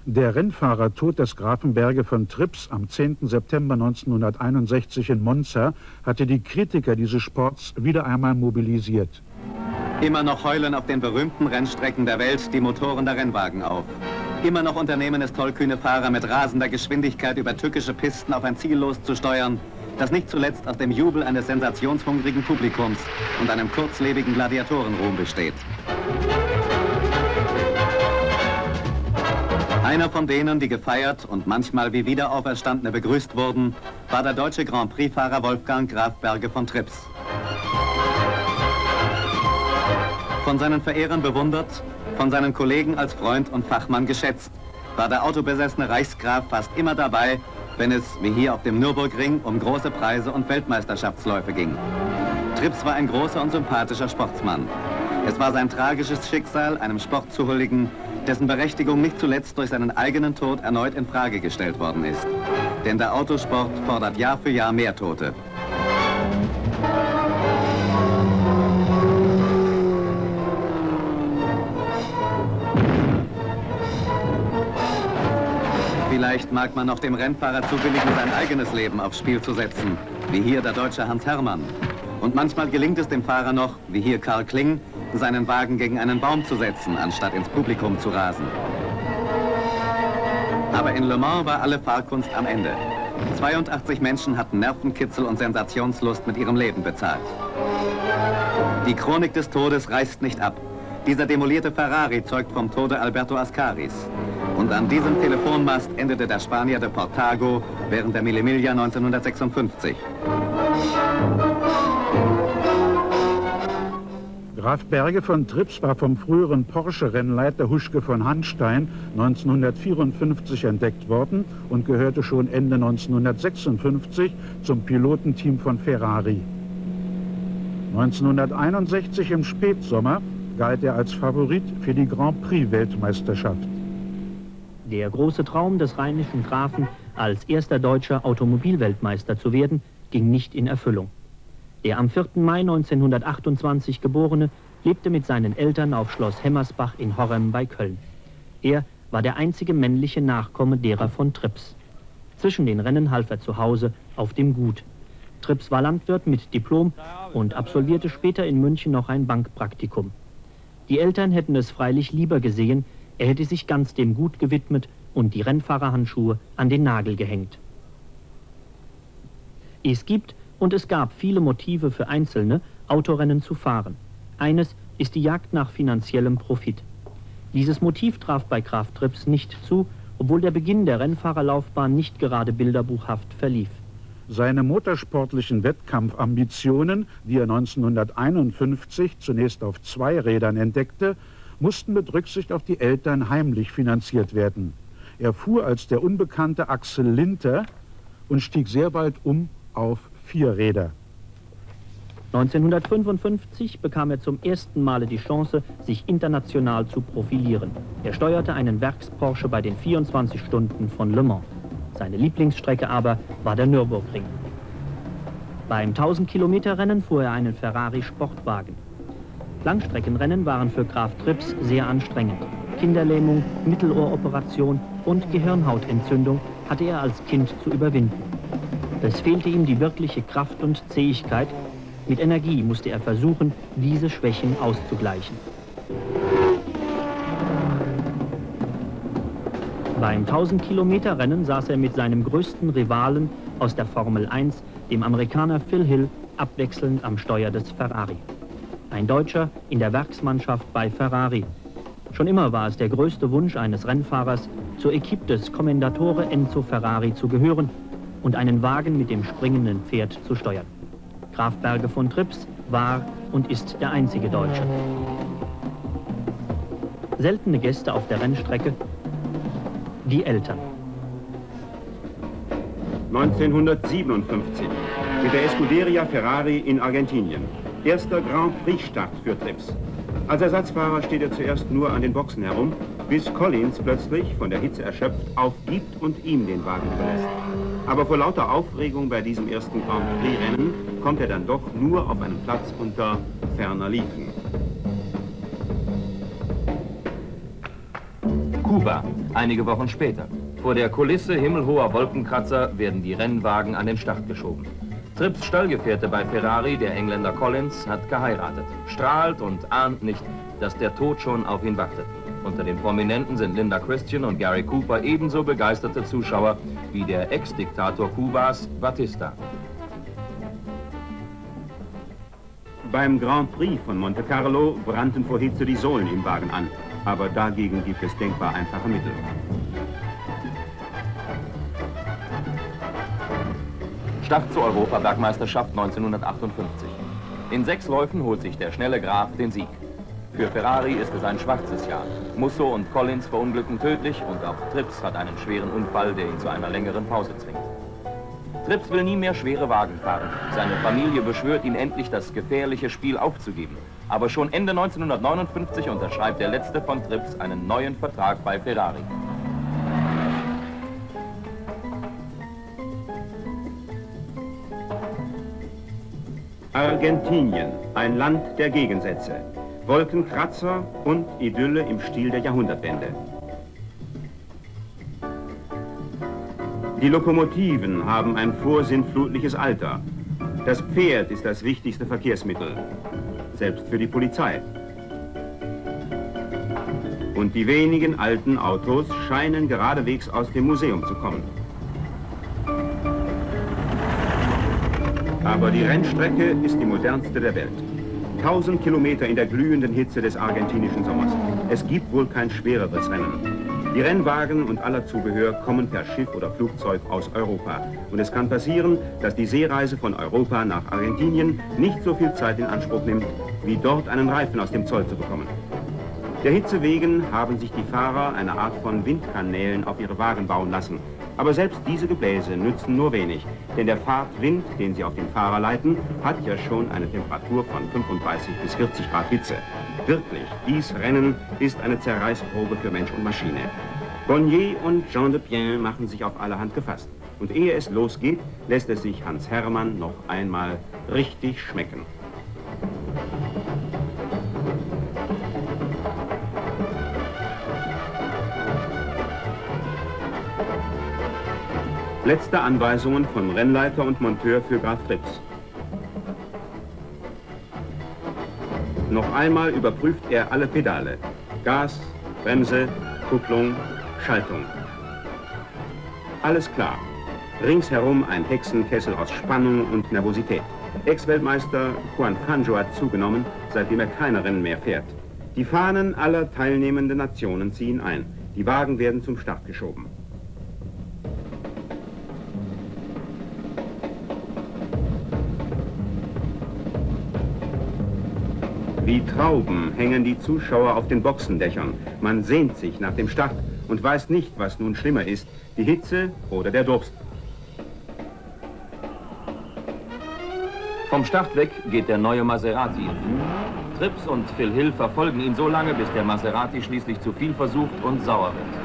Der Rennfahrertod des Grafen Berge von Trips am 10. September 1961 in Monza hatte die Kritiker dieses Sports wieder einmal mobilisiert. Immer noch heulen auf den berühmten Rennstrecken der Welt die Motoren der Rennwagen auf. Immer noch unternehmen es tollkühne Fahrer mit rasender Geschwindigkeit über tückische Pisten auf ein Ziel loszusteuern, das nicht zuletzt aus dem Jubel eines sensationshungrigen Publikums und einem kurzlebigen Gladiatorenruhm besteht. Einer von denen, die gefeiert und manchmal wie Wiederauferstandene begrüßt wurden, war der deutsche Grand Prix-Fahrer Wolfgang Graf Berge von Trips. Von seinen Verehrern bewundert, von seinen Kollegen als Freund und Fachmann geschätzt, war der autobesessene Reichsgraf fast immer dabei, wenn es, wie hier auf dem Nürburgring, um große Preise und Weltmeisterschaftsläufe ging. Trips war ein großer und sympathischer Sportsmann. Es war sein tragisches Schicksal, einem Sport zu huldigen, dessen Berechtigung nicht zuletzt durch seinen eigenen Tod erneut in Frage gestellt worden ist. Denn der Autosport fordert Jahr für Jahr mehr Tote. Vielleicht mag man noch dem Rennfahrer zubilligen, sein eigenes Leben aufs Spiel zu setzen, wie hier der deutsche Hans Herrmann. Und manchmal gelingt es dem Fahrer noch, wie hier Karl Kling, seinen Wagen gegen einen Baum zu setzen, anstatt ins Publikum zu rasen. Aber in Le Mans war alle Fahrkunst am Ende. 82 Menschen hatten Nervenkitzel und Sensationslust mit ihrem Leben bezahlt. Die Chronik des Todes reißt nicht ab. Dieser demolierte Ferrari zeugt vom Tode Alberto Ascaris. Und an diesem Telefonmast endete der Spanier de Portago während der Mille Miglia 1956. Graf Berge von Trips war vom früheren Porsche-Rennleiter Huschke von Hanstein 1954 entdeckt worden und gehörte schon Ende 1956 zum Pilotenteam von Ferrari. 1961 im Spätsommer galt er als Favorit für die Grand Prix-Weltmeisterschaft. Der große Traum des rheinischen Grafen, als erster deutscher Automobilweltmeister zu werden, ging nicht in Erfüllung. Der am 4. Mai 1928 Geborene lebte mit seinen Eltern auf Schloss Hemmersbach in Horrem bei Köln. Er war der einzige männliche Nachkomme derer von Trips. Zwischen den Rennen half er zu Hause auf dem Gut. Trips war Landwirt mit Diplom und absolvierte später in München noch ein Bankpraktikum. Die Eltern hätten es freilich lieber gesehen, er hätte sich ganz dem Gut gewidmet und die Rennfahrerhandschuhe an den Nagel gehängt. Es gibt und es gab viele Motive für Einzelne, Autorennen zu fahren. Eines ist die Jagd nach finanziellem Profit. Dieses Motiv traf bei Graf Trips nicht zu, obwohl der Beginn der Rennfahrerlaufbahn nicht gerade bilderbuchhaft verlief. Seine motorsportlichen Wettkampfambitionen, die er 1951 zunächst auf 2 Rädern entdeckte, mussten mit Rücksicht auf die Eltern heimlich finanziert werden. Er fuhr als der unbekannte Axel Linter und stieg sehr bald auf 4 Räder. 1955 bekam er zum ersten Male die Chance, sich international zu profilieren. Er steuerte einen Werks-Porsche bei den 24 Stunden von Le Mans. Seine Lieblingsstrecke aber war der Nürburgring. Beim 1000-Kilometer-Rennen fuhr er einen Ferrari-Sportwagen. Langstreckenrennen waren für Graf Trips sehr anstrengend. Kinderlähmung, Mittelohroperation und Gehirnhautentzündung hatte er als Kind zu überwinden. Es fehlte ihm die wirkliche Kraft und Zähigkeit. Mit Energie musste er versuchen, diese Schwächen auszugleichen. Beim 1000-Kilometer-Rennen saß er mit seinem größten Rivalen aus der Formel 1, dem Amerikaner Phil Hill, abwechselnd am Steuer des Ferrari. Ein Deutscher in der Werksmannschaft bei Ferrari. Schon immer war es der größte Wunsch eines Rennfahrers, zur Equipe des Commendatore Enzo Ferrari zu gehören und einen Wagen mit dem springenden Pferd zu steuern. Graf Berge von Trips war und ist der einzige Deutsche. Seltene Gäste auf der Rennstrecke, die Eltern. 1957 mit der Scuderia Ferrari in Argentinien. Erster Grand Prix-Start für Trips. Als Ersatzfahrer steht er zuerst nur an den Boxen herum, bis Collins plötzlich, von der Hitze erschöpft, aufgibt und ihm den Wagen verlässt. Aber vor lauter Aufregung bei diesem ersten Grand Prix-Rennen kommt er dann doch nur auf einen Platz unter ferner Liefen. Kuba, einige Wochen später. Vor der Kulisse himmelhoher Wolkenkratzer werden die Rennwagen an den Start geschoben. Tripps Stallgefährte bei Ferrari, der Engländer Collins, hat geheiratet, strahlt und ahnt nicht, dass der Tod schon auf ihn wartet. Unter den Prominenten sind Linda Christian und Gary Cooper ebenso begeisterte Zuschauer wie der Ex-Diktator Kubas, Batista. Beim Grand Prix von Monte Carlo brannten vor Hitze die Sohlen im Wagen an. Aber dagegen gibt es denkbar einfache Mittel. Start zur Europabergmeisterschaft 1958. In 6 Läufen holt sich der schnelle Graf den Sieg. Für Ferrari ist es ein schwarzes Jahr. Musso und Collins verunglücken tödlich und auch Tripps hat einen schweren Unfall, der ihn zu einer längeren Pause zwingt. Tripps will nie mehr schwere Wagen fahren. Seine Familie beschwört ihn endlich, das gefährliche Spiel aufzugeben. Aber schon Ende 1959 unterschreibt der letzte von Tripps einen neuen Vertrag bei Ferrari. Argentinien, ein Land der Gegensätze. Wolkenkratzer und Idylle im Stil der Jahrhundertwende. Die Lokomotiven haben ein vorsinnflutliches Alter. Das Pferd ist das wichtigste Verkehrsmittel, selbst für die Polizei. Und die wenigen alten Autos scheinen geradewegs aus dem Museum zu kommen. Aber die Rennstrecke ist die modernste der Welt. 1000 Kilometer in der glühenden Hitze des argentinischen Sommers. Es gibt wohl kein schwereres Rennen. Die Rennwagen und aller Zubehör kommen per Schiff oder Flugzeug aus Europa. Und es kann passieren, dass die Seereise von Europa nach Argentinien nicht so viel Zeit in Anspruch nimmt, wie dort einen Reifen aus dem Zoll zu bekommen. Der Hitze wegen haben sich die Fahrer eine Art von Windkanälen auf ihre Wagen bauen lassen. Aber selbst diese Gebläse nützen nur wenig, denn der Fahrtwind, den sie auf den Fahrer leiten, hat ja schon eine Temperatur von 35 bis 40 Grad Hitze. Wirklich, dies Rennen ist eine Zerreißprobe für Mensch und Maschine. Bonnier und Jean de Pien machen sich auf allerhand gefasst. Und ehe es losgeht, lässt es sich Hans Hermann noch einmal richtig schmecken. Letzte Anweisungen von Rennleiter und Monteur für Graf Tripps. Noch einmal überprüft er alle Pedale. Gas, Bremse, Kupplung, Schaltung. Alles klar. Ringsherum ein Hexenkessel aus Spannung und Nervosität. Ex-Weltmeister Juan Fangio hat zugenommen, seitdem er keine Rennen mehr fährt. Die Fahnen aller teilnehmenden Nationen ziehen ein. Die Wagen werden zum Start geschoben. Wie Trauben hängen die Zuschauer auf den Boxendächern. Man sehnt sich nach dem Start und weiß nicht, was nun schlimmer ist, die Hitze oder der Durst. Vom Start weg geht der neue Maserati in Führung. Tripps und Phil Hill verfolgen ihn so lange, bis der Maserati schließlich zu viel versucht und sauer wird.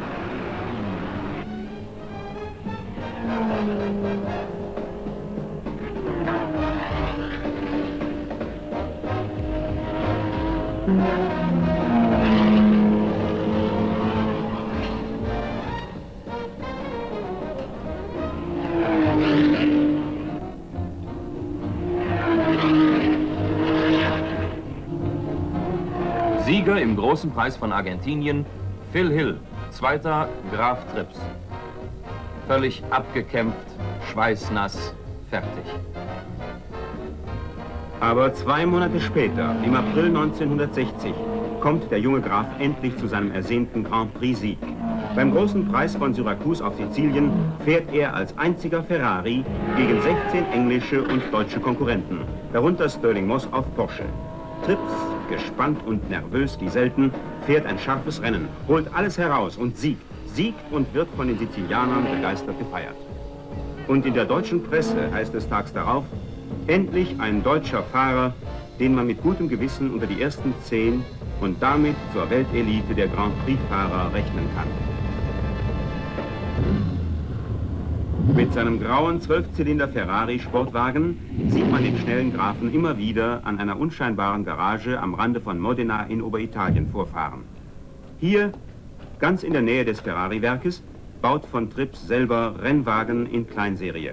Sieger im großen Preis von Argentinien, Phil Hill, zweiter Graf Tripps. Völlig abgekämpft, schweißnass, fertig. Aber 2 Monate später, im April 1960, kommt der junge Graf endlich zu seinem ersehnten Grand Prix-Sieg. Beim großen Preis von Syrakus auf Sizilien fährt er als einziger Ferrari gegen 16 englische und deutsche Konkurrenten, darunter Stirling Moss auf Porsche. Tripps, gespannt und nervös wie selten, fährt ein scharfes Rennen, holt alles heraus und siegt. Siegt und wird von den Sizilianern begeistert gefeiert. Und in der deutschen Presse heißt es tags darauf, endlich ein deutscher Fahrer, den man mit gutem Gewissen unter die ersten 10 und damit zur Weltelite der Grand Prix-Fahrer rechnen kann. Mit seinem grauen 12-Zylinder Ferrari-Sportwagen sieht man den schnellen Grafen immer wieder an einer unscheinbaren Garage am Rande von Modena in Oberitalien vorfahren. Hier Ganz in der Nähe des Ferrari-Werkes baut von Trips selber Rennwagen in Kleinserie.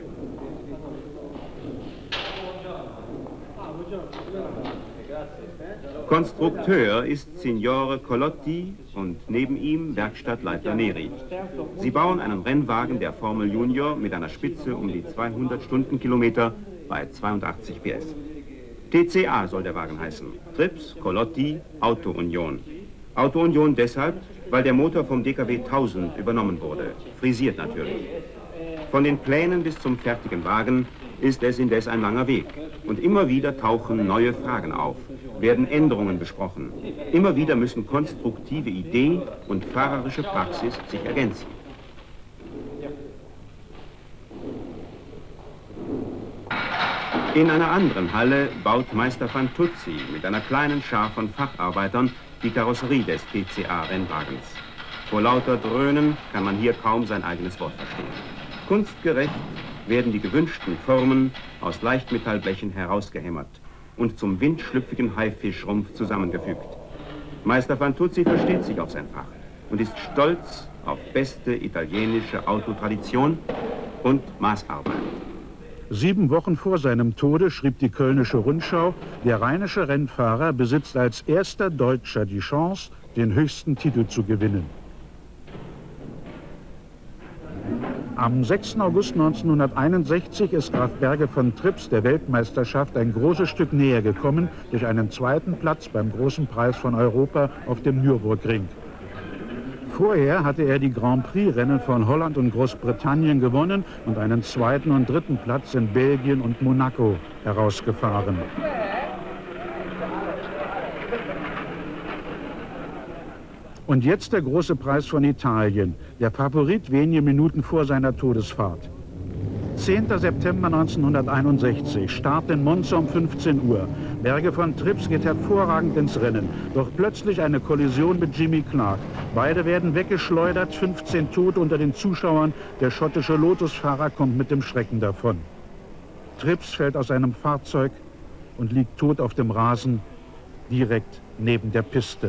Konstrukteur ist Signore Colotti und neben ihm Werkstattleiter Neri. Sie bauen einen Rennwagen der Formel Junior mit einer Spitze um die 200 Stundenkilometer bei 82 PS. TCA soll der Wagen heißen. Trips, Colotti, Auto Union. Auto Union deshalb, weil der Motor vom DKW 1000 übernommen wurde. Frisiert natürlich. Von den Plänen bis zum fertigen Wagen ist es indes ein langer Weg. Und immer wieder tauchen neue Fragen auf, werden Änderungen besprochen. Immer wieder müssen konstruktive Idee und fahrerische Praxis sich ergänzen. In einer anderen Halle baut Meister Fantuzzi mit einer kleinen Schar von Facharbeitern die Karosserie des TCA-Rennwagens. Vor lauter Dröhnen kann man hier kaum sein eigenes Wort verstehen. Kunstgerecht werden die gewünschten Formen aus Leichtmetallblechen herausgehämmert und zum windschlüpfigen Haifischrumpf zusammengefügt. Meister Fantuzzi versteht sich auf sein Fach und ist stolz auf beste italienische Autotradition und Maßarbeit. 7 Wochen vor seinem Tode schrieb die Kölnische Rundschau, der rheinische Rennfahrer besitzt als erster Deutscher die Chance, den höchsten Titel zu gewinnen. Am 6. August 1961 ist Graf Berge von Trips der Weltmeisterschaft ein großes Stück näher gekommen durch einen 2. Platz beim Großen Preis von Europa auf dem Nürburgring. Vorher hatte er die Grand Prix-Rennen von Holland und Großbritannien gewonnen und einen 2. und 3. Platz in Belgien und Monaco herausgefahren. Und jetzt der große Preis von Italien, der Favorit wenige Minuten vor seiner Todesfahrt. 10. September 1961, Start in Monza um 15 Uhr. Berge von Trips geht hervorragend ins Rennen, doch plötzlich eine Kollision mit Jimmy Clark. Beide werden weggeschleudert, 15 Tote unter den Zuschauern. Der schottische Lotusfahrer kommt mit dem Schrecken davon. Trips fällt aus seinem Fahrzeug und liegt tot auf dem Rasen, direkt neben der Piste.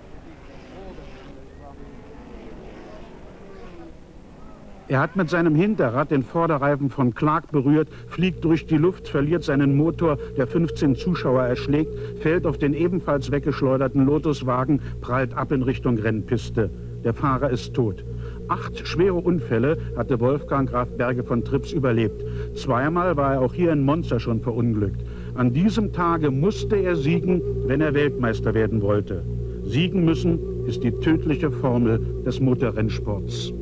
Er hat mit seinem Hinterrad den Vorderreifen von Clark berührt, fliegt durch die Luft, verliert seinen Motor, der 15 Zuschauer erschlägt, fällt auf den ebenfalls weggeschleuderten Lotuswagen, prallt ab in Richtung Rennpiste. Der Fahrer ist tot. 8 schwere Unfälle hatte Wolfgang Graf Berge von Trips überlebt. 2-mal war er auch hier in Monza schon verunglückt. An diesem Tage musste er siegen, wenn er Weltmeister werden wollte. Siegen müssen ist die tödliche Formel des Motorrennsports.